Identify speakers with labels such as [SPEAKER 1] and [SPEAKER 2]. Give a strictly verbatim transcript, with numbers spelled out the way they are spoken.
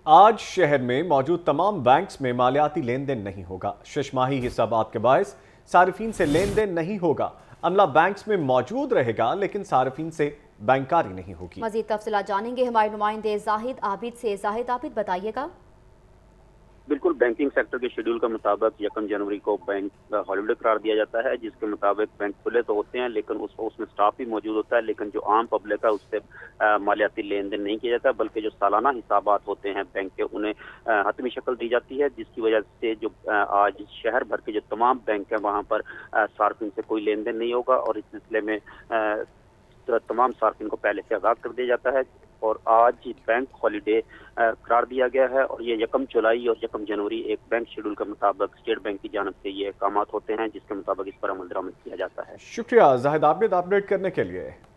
[SPEAKER 1] आज शहर में मौजूद तमाम बैंक्स में मालियाती लेन देन नहीं होगा। शशमाही हिसाबात के बायस सारिफीन से लेन देन नहीं होगा। अमला बैंक्स में मौजूद रहेगा लेकिन सारिफीन से बैंकारी नहीं होगी।
[SPEAKER 2] मजीद तफसीलात जानेंगे हमारे नुमाइंदे जाहिद आबिद से। जाहिद आबिद, बताइएगा।
[SPEAKER 3] बिल्कुल, बैंकिंग सेक्टर के शेड्यूल के मुताबिक यकम जनवरी को बैंक हॉलीडे करार दिया जाता है, जिसके मुताबिक बैंक खुले तो होते हैं लेकिन उस उसमें स्टाफ भी मौजूद होता है, लेकिन जो आम पब्लिक है उससे मालियाती लेन देन नहीं किया जाता, बल्कि जो सालाना हिसाबात होते हैं बैंक के उन्हें हतमी शक्ल दी जाती है, जिसकी वजह से जो आज शहर भर के जो तमाम बैंक हैं वहाँ पर सार्फिन से कोई लेन देन नहीं होगा और इस सिलसिले में तमाम सार्फिन को पहले से आगाह कर दिया जाता है। और आज बैंक हॉलीडे करार दिया गया है और ये यकम जुलाई और यकम जनवरी एक बैंक शेड्यूल के मुताबिक स्टेट बैंक की जानब से ये काम होते हैं, जिसके मुताबिक इस पर अमल दरामद किया जाता है।
[SPEAKER 1] शुक्रिया जाहिद आबिद अपडेट करने के लिए।